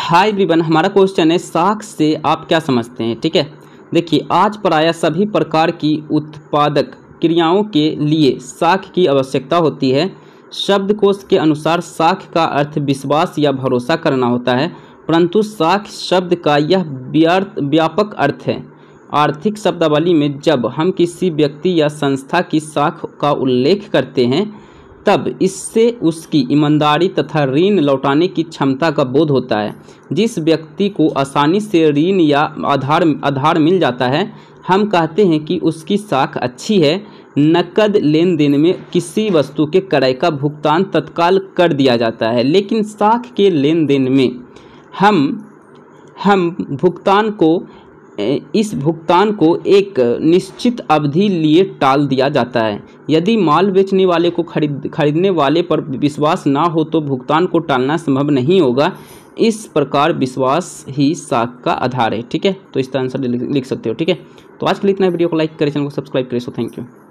Hi everyone, हमारा question है साख से आप क्या समझते हैं। ठीक है, देखिए आज प्रायः सभी प्रकार की उत्पादक क्रियाओं के लिए साख की आवश्यकता होती है। शब्दकोश के अनुसार साख का अर्थ विश्वास या भरोसा करना होता है, परंतु साख शब्द का यह व्यापक अर्थ है। आर्थिक शब्दावली में जब हम किसी व्यक्ति या संस्था की साख का उल्लेख करते हैं तब इससे उसकी ईमानदारी तथा ऋण लौटाने की क्षमता का बोध होता है। जिस व्यक्ति को आसानी से ऋण या आधार मिल जाता है, हम कहते हैं कि उसकी साख अच्छी है। नकद लेन देन में किसी वस्तु के क्रय का भुगतान तत्काल कर दिया जाता है, लेकिन साख के लेन देन में इस भुगतान को एक निश्चित अवधि लिए टाल दिया जाता है। यदि माल बेचने वाले को खरीदने वाले पर विश्वास ना हो तो भुगतान को टालना संभव नहीं होगा। इस प्रकार विश्वास ही साख का आधार है। ठीक है, तो इसका आंसर लिख सकते हो। ठीक है, तो आज के लिए इतना, वीडियो को लाइक करें, चैनल को सब्सक्राइब करें। So thank you.